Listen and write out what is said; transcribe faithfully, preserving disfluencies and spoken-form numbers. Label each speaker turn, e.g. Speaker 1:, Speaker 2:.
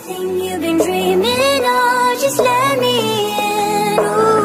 Speaker 1: Anything you've been dreaming of, just let me in. Ooh.